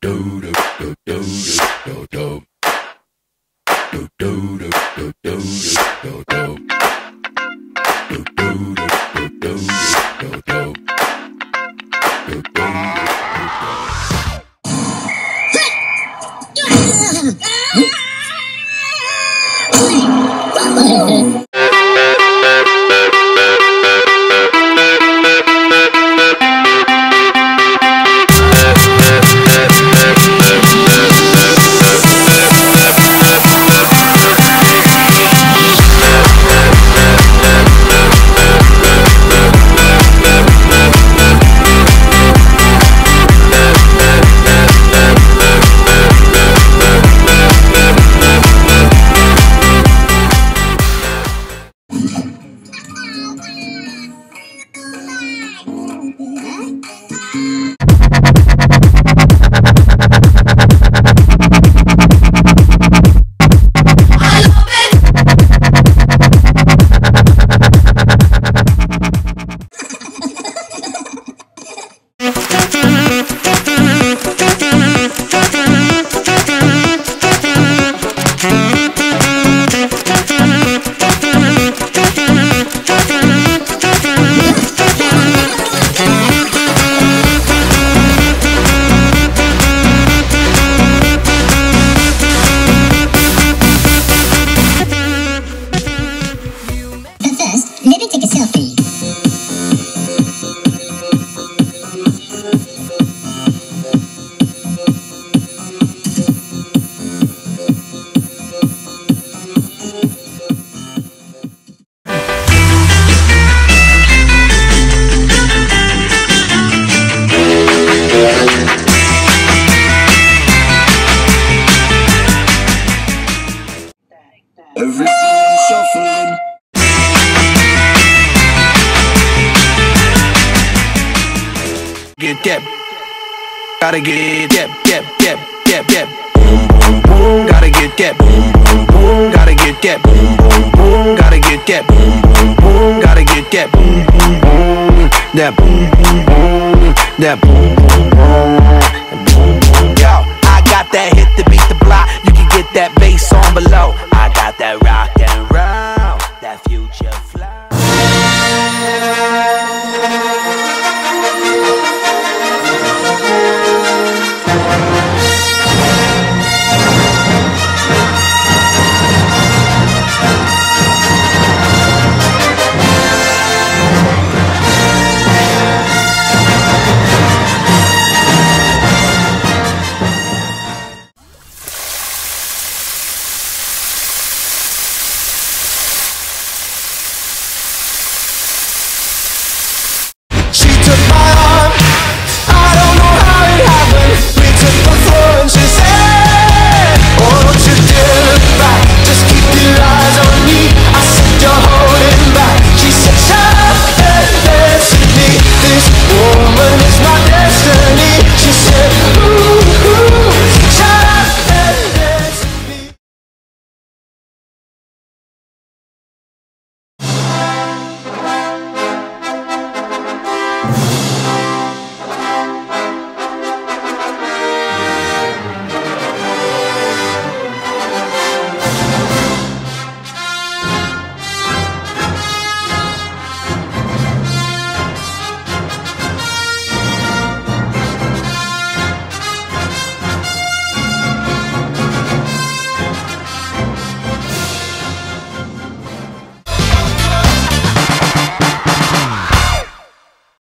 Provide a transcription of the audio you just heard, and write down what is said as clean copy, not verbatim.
Everything shuffling. Get that, gotta get that, boom boom boom, gotta get that, boom boom boom, gotta get that, boom boom boom, gotta get that, boom boom boom, gotta get that, boom boom boom, that boom boom boom, that boom boom boom. Yo, I got that hit to beat the block. You can get that bass on below. I got that rock and roll, that future.